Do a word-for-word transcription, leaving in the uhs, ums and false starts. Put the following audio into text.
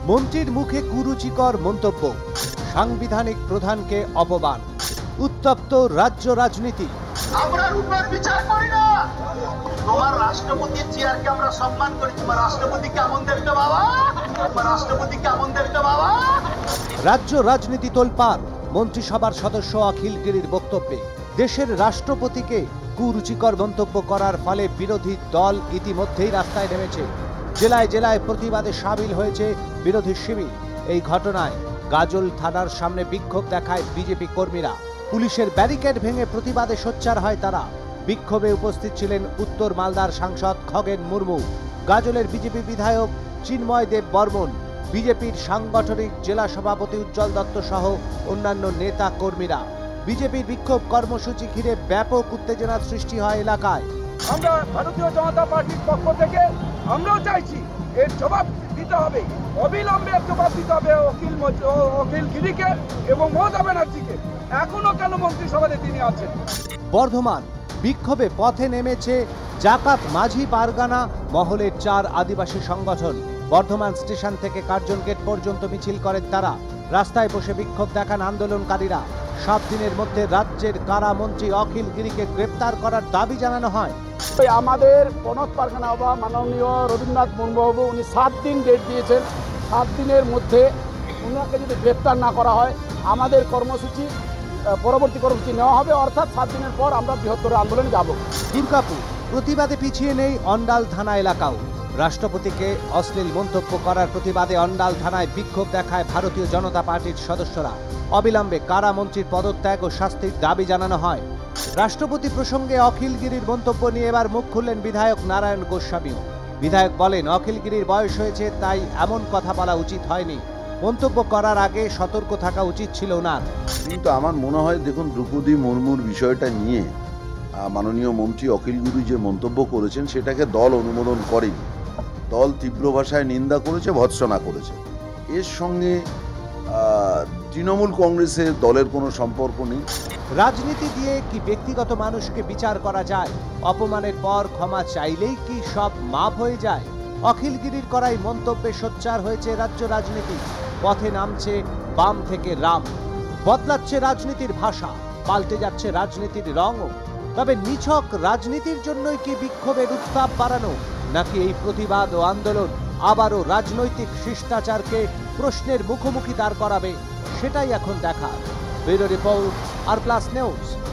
মন্ত্রীর মুখে কুরুচিকর মন্তব্য, সাংবিধানিক প্রধানকে অপমান, উত্তপ্ত রাজ্য রাজনীতি। আমরা রূপের বিচার করি না, তোমার রাষ্ট্রপতির চেয়ারকে আমরা সম্মান করি। তোমার রাষ্ট্রপতি কেমন দেখতে বাবা, তোমার রাষ্ট্রপতি কেমন দেখতে বাবা। রাজ্য রাজনীতি তোলপাড় মন্ত্রিসভার সদস্য অখিল গিরির বক্তব্যে। দেশের রাষ্ট্রপতিকে কুরুচিকর মন্তব্য করার ফলে বিরোধী দল ইতিমধ্যেই রাস্তায় নেমেছে। জেলায় জেলায় প্রতিবাদে সামিল হয়েছে বিরোধী শিবির। এই ঘটনায় গাজল থানার সামনে বিক্ষোভ দেখায় বিজেপি কর্মীরা। পুলিশের ব্যারিকেড ভেঙে প্রতিবাদে সোচ্চার হয় তারা। বিক্ষোভে উপস্থিত ছিলেন উত্তর মালদার সাংসদ খগেন মুর্মু, গাজলের বিজেপি বিধায়ক চিন্ময় দেব বর্মন, বিজেপির সাংগঠনিক জেলা সভাপতি উজ্জ্বল দত্ত সহ অন্যান্য নেতা কর্মীরা। বিজেপির বিক্ষোভ কর্মসূচি ঘিরে ব্যাপক উত্তেজনার সৃষ্টি হয় এলাকায়। আমরা ভারতীয় জনতা পার্টির পক্ষ থেকে আমরাও চাইছি এর জবাব দিতে হবে, অবিলম্বে এর জবাব দিতে হবে অখিল অখিল গিরিকে এবং মমতা ব্যানার্জিকে। এখনো কেন মন্ত্রিসভাতে তিনি আছেন? বর্ধমান বিক্ষোভে পথে নেমেছে জাকাত মাঝি পারগানা মহলের চার আদিবাসী সংগঠন। বর্ধমান স্টেশন থেকে কার্জন গেট পর্যন্ত মিছিল করেন তারা। রাস্তায় বসে বিক্ষোভ দেখান আন্দোলনকারীরা। সাত দিনের মধ্যে রাজ্যের কারামন্ত্রী অখিল গিরিকে গ্রেপ্তার করার দাবি জানানো হয়। আমাদের পনত পারগানা বা মাননীয় রবীন্দ্রনাথ মুর্মুবাবু উনি সাত দিন ডেট দিয়েছেন। সাত দিনের মধ্যে উনাকে যদি গ্রেপ্তার না করা হয় আমাদের কর্মসূচি পরবর্তী কর্মসূচি নেওয়া হবে, অর্থাৎ সাত দিনের পর আমরা বৃহত্তর আন্দোলনে যাব। দুর্গাপুর প্রতিবাদে পিছিয়ে নেই অন্ডাল থানা এলাকাও। রাষ্ট্রপতিকে অশ্লীল মন্তব্য করার প্রতিবাদে অন্ডাল থানায় বিক্ষোভ দেখায় ভারতীয় জনতা পার্টির সদস্যরা। অবিলম্বে কারামন্ত্রীর পদত্যাগ ও শাস্তির দাবি জানানো হয়। রাষ্ট্রপতি প্রসঙ্গে অখিল গিরির মন্তব্য নিয়ে এবার মুখ খুললেন বিধায়ক নারায়ণ গোস্বামীও। বিধায়ক বলেন, অখিল গিরির বয়স হয়েছে, তাই এমন কথা বলা উচিত হয়নি। মন্তব্য করার আগে সতর্ক থাকা উচিত ছিল না। কিন্তু আমার মনে হয়, দেখুন, দ্রৌপদী মুর্মুর বিষয়টা নিয়ে মাননীয় মন্ত্রী অখিল গিরি যে মন্তব্য করেছেন সেটাকে দল অনুমোদন করেনি। দল তীব্র ভাষায় নিন্দা করেছে, ভৎসনা করেছে। এর সঙ্গে তৃণমূল কংগ্রেসের দলের কোনো সম্পর্ক নেই। রাজনীতি দিয়ে কি ব্যক্তিগত মানুষকে বিচার করা যায়? অপমানের পর ক্ষমা চাইলেই কি সব মাপ হয়ে যায়? অখিল গিরির করাই মন্তব্যে সোচ্চার হয়েছে রাজ্য রাজনীতি। পথে নামছে বাম থেকে রাম। বদলাচ্ছে রাজনীতির ভাষা, পাল্টে যাচ্ছে রাজনীতির রঙও। তবে নিছক রাজনীতির জন্যই কি বিক্ষোভের উত্তাপ বাড়ানো, নাকি এই প্রতিবাদ ও আন্দোলন আবারও রাজনৈতিক শিষ্টাচারকে প্রশ্নের মুখোমুখি দাঁড় করাবে, সেটাই এখন দেখা। Bureau report, R plus news.